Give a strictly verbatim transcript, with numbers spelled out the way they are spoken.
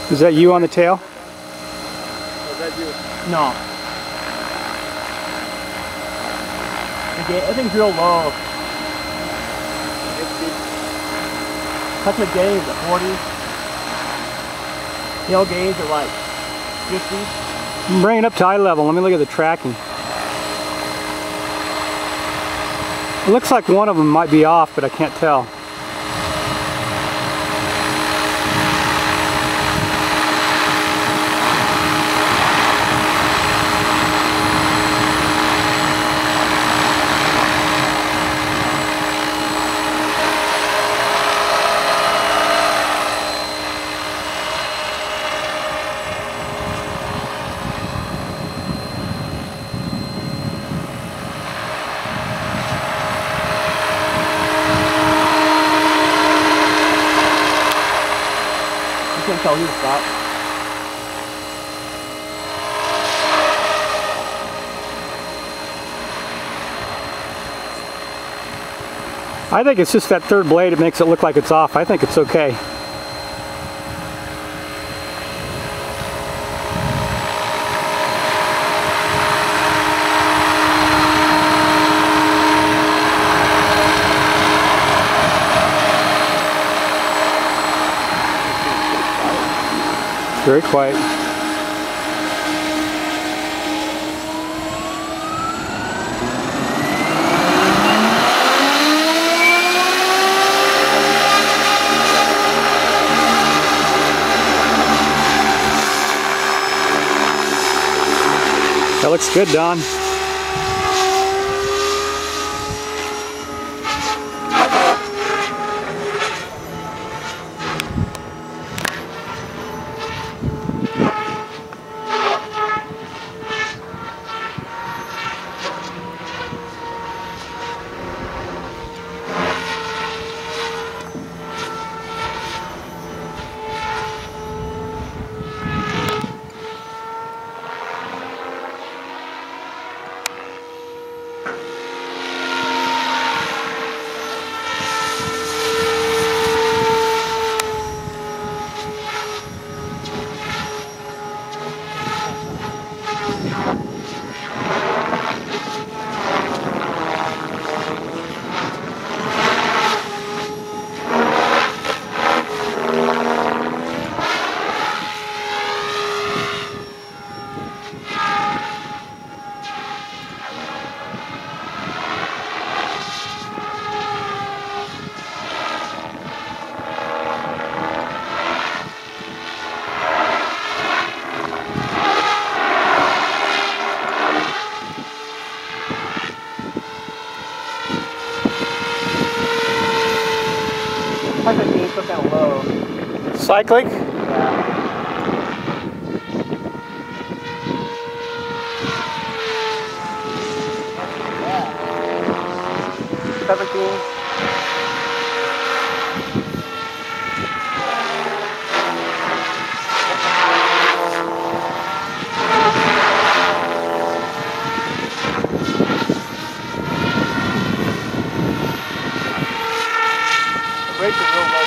Is that you on the tail? Is that you? No. That thing's real low. Touch of gains at forty. Tail gains are like fifty. Bring it up to eye level. Let me look at the tracking. It looks like one of them might be off, but I can't tell. I can't tell you to stop. I think it's just that third blade. It makes it look like it's off. I think it's okay. Very quiet. That looks good, Don. I think it's so kind of low. Cyclic? Yeah. seventeen. Rates are real low.